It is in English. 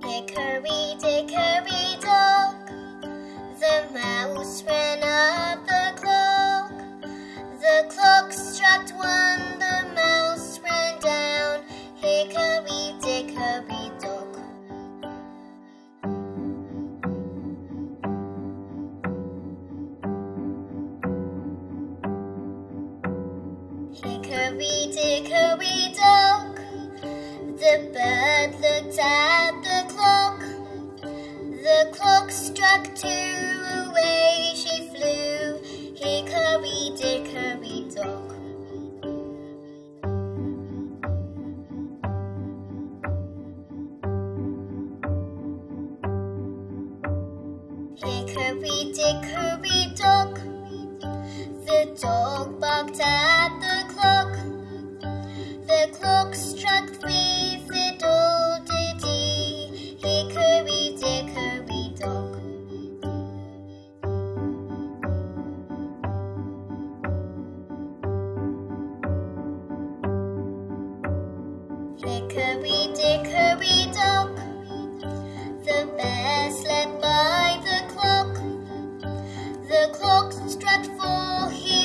Hickory dickory dock, the mouse ran up the clock. The clock struck one, the mouse ran down. Hickory dickory dock. Hickory dickory dock, the bird looked at the clock. The clock struck two, away she flew. Hickory dickory dock. Hickory dickory dock, the dog barked at the clock. The clock struck three, fiddle-de-dee. Hickory dickory dock. Hickory dickory dock, the bear slept by the clock. The clock struck four,